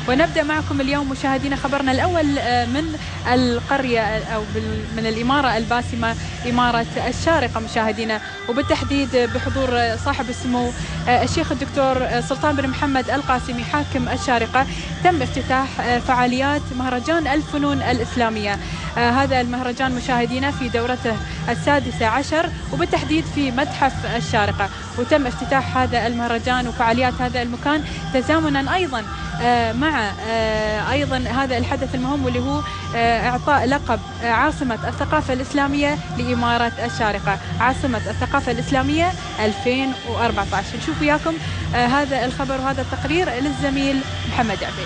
ونبدأ معكم اليوم مشاهدينا خبرنا الأول من القرية أو من الإمارة الباسمة، إمارة الشارقة مشاهدينا، وبالتحديد بحضور صاحب السمو الشيخ الدكتور سلطان بن محمد القاسمي حاكم الشارقة. تم افتتاح فعاليات مهرجان الفنون الإسلامية. هذا المهرجان مشاهدينا في دورته السادسة عشر، وبالتحديد في متحف الشارقة. وتم افتتاح هذا المهرجان وفعاليات هذا المكان تزامنا أيضا مع أيضا هذا الحدث المهم، واللي هو إعطاء لقب عاصمة الثقافة الإسلامية لإمارة الشارقة، عاصمة الثقافة الإسلامية 2014. نشوف وياكم هذا الخبر وهذا التقرير للزميل محمد عبيد.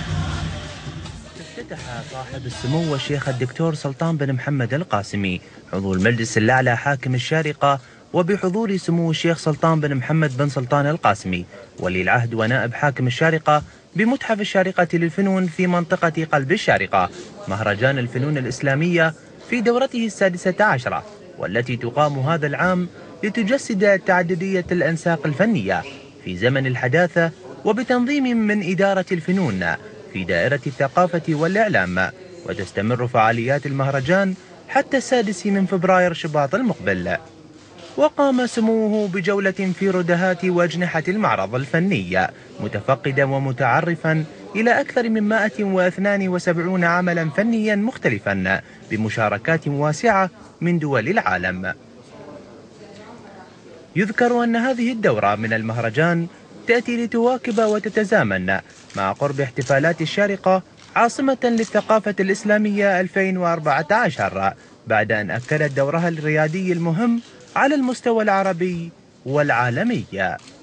افتتح صاحب السمو الشيخ الدكتور سلطان بن محمد القاسمي عضو المجلس الأعلى حاكم الشارقة، وبحضور سمو الشيخ سلطان بن محمد بن سلطان القاسمي ولي العهد ونائب حاكم الشارقة بمتحف الشارقة للفنون في منطقة قلب الشارقة، مهرجان الفنون الإسلامية في دورته السادسة عشرة، والتي تقام هذا العام لتجسد تعددية الأنساق الفنية في زمن الحداثة، وبتنظيم من إدارة الفنون في دائرة الثقافة والإعلام. وتستمر فعاليات المهرجان حتى 6 من فبراير شباط المقبل. وقام سموه بجولة في ردهات وأجنحة المعرض الفني، متفقدا ومتعرفا إلى أكثر من 172 عملا فنيا مختلفا بمشاركات واسعة من دول العالم. يذكر أن هذه الدورة من المهرجان تأتي لتواكب وتتزامن مع قرب احتفالات الشارقة عاصمة للثقافة الإسلامية 2014، بعد أن أكدت دورها الريادي المهم على المستوى العربي والعالمي.